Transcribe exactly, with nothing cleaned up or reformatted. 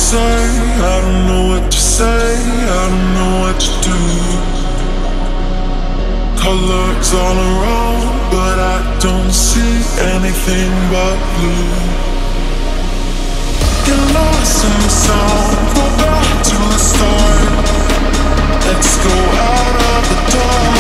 say, I don't know what to say, I don't know what to do. Colors all around, but I don't see anything but blue. Get lost in the sound, go back to the start. Let's go out of the dark.